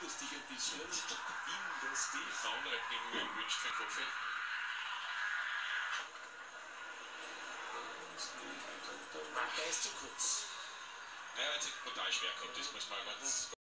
erinnerst dich ein bisschen in das Stil. Frauenreibling mir gewünscht für einen Kaffee. Der Marker ist zu kurz. Naja, jetzt ist brutal schwer gehabt, das muss man ganz